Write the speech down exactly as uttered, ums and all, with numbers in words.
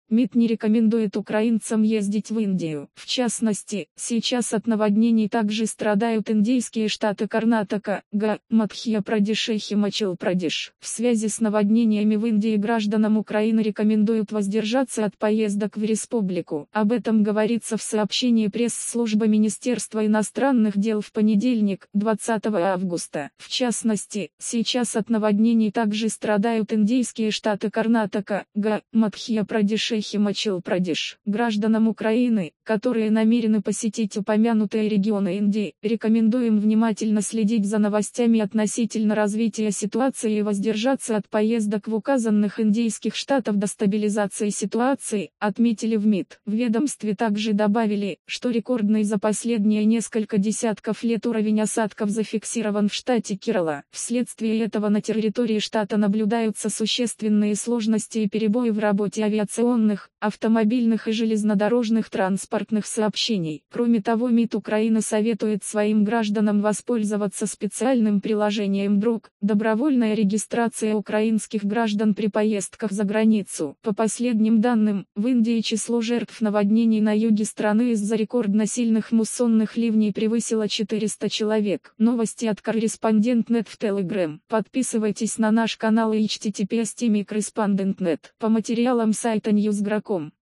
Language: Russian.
МИД не рекомендует украинцам ездить в Индию. В частности, сейчас от наводнений также страдают индийские штаты Карнатака, Га, Мадхья-Прадеш и Химачал-Прадеш. В связи с наводнениями в Индии гражданам Украины рекомендуют воздержаться от поездок в республику. Об этом говорится в сообщении пресс-службы Министерства иностранных дел в понедельник, двадцатого августа. В частности, сейчас от наводнений также страдают индийские штаты Карнатака, Га, Мадхья-Прадеш и Химачал-Прадеш. Гражданам Украины, которые намерены посетить упомянутые регионы Индии, рекомендуем внимательно следить за новостями относительно развития ситуации и воздержаться от поездок в указанных индийских штатов до стабилизации ситуации, отметили в МИД. В ведомстве также добавили, что рекордный за последние несколько десятков лет уровень осадков зафиксирован в штате Керала. Вследствие этого на территории штата наблюдаются существенные сложности и перебои в работе авиационных, автомобильных и железнодорожных транспортных сообщений. Кроме того, МИД Украины советует своим гражданам воспользоваться специальным приложением «Друг» – добровольная регистрация украинских граждан при поездках за границу. По последним данным, в Индии число жертв наводнений на юге страны из-за рекордно сильных муссонных ливней превысило четыреста человек. Новости от Корреспондент точка нет в Telegram. Подписывайтесь на наш канал и эйч ти ти пи эс точка корреспондент точка нет по материалам сайта ньюс точка гра точка ком.